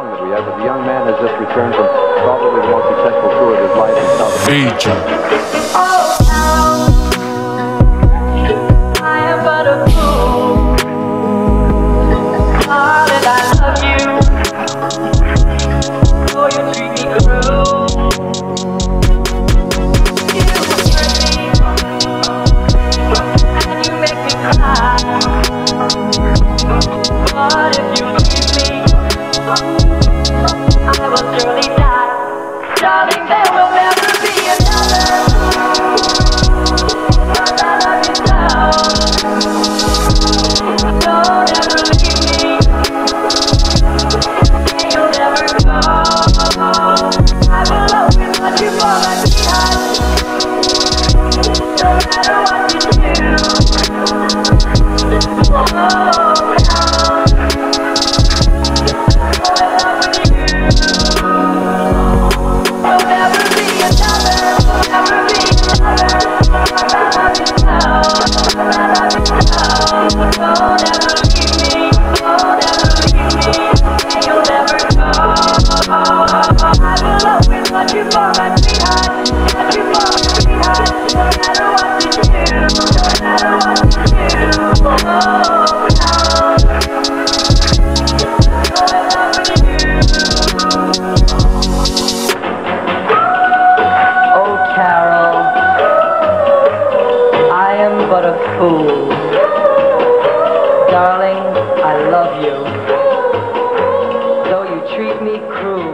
song that we have, but the young man has just returned from probably the most successful tour of his life in South America. I am but a fool. Darling, I love you. Oh, you treat me cruel. You hurt me, and you make me cry. But if you leave me, I will surely die. Darling, there will never be another. But I love you so. Don't ever leave me. You'll never go. I will always let you fall my sweetheart. No matter what you do. Oh, but a fool. Darling, I love you. Though you treat me cruel.